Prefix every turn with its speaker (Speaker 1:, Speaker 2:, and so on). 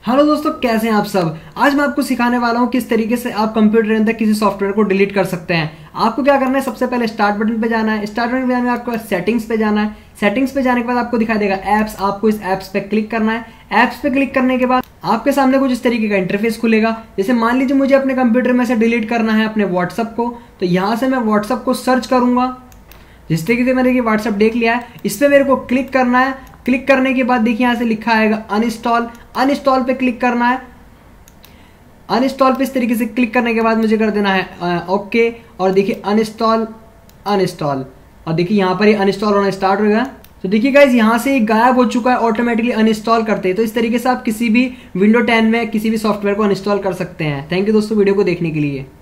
Speaker 1: Hello दोस्तों, कैसे हैं आप सब। आज मैं आपको सिखाने वाला हूं किस तरीके से आप कंप्यूटर के अंदर किसी सॉफ्टवेयर को डिलीट कर सकते हैं। आपको क्या करना है, सबसे पहले स्टार्ट बटन पे जाना है। स्टार्ट बटन पे जाने में आपको सेटिंग्स पे जाना है। सेटिंग्स पे जाने के बाद आपको दिखाई देगा ऐप्स। आपको इस ऐप्स पे क्लिक करना है। ऐप्स पे क्लिक करने के बाद आपके सामने कुछ इस तरीके का इंटरफेस खुलेगा। जैसे मान लीजिए मुझे अपने कंप्यूटर में से डिलीट करना है अपने व्हाट्सएप को, तो यहाँ से मैं व्हाट्सएप को सर्च करूंगा। जिस तरीके से मैंने ये व्हाट्सएप देख लिया है, इस पर मेरे को क्लिक करना है। क्लिक करने के बाद देखिए यहाँ से लिखा आएगा अनइंस्टॉल। अनइंस्टॉल पे क्लिक करना है। अनइंस्टॉल पे इस तरीके से क्लिक करने के बाद मुझे कर देना है ओके। और देखिए अनइंस्टॉल अनइंस्टॉल, और देखिए यहाँ पर ये अनइंस्टॉल होना स्टार्ट हो गया। तो देखिए गाइज यहाँ से गायब हो चुका है ऑटोमेटिकली अनइंस्टॉल करते। तो इस तरीके से आप किसी भी विंडो 10 में किसी भी सॉफ्टवेयर को अनइंस्टॉल कर सकते हैं। थैंक यू दोस्तों वीडियो को देखने के लिए।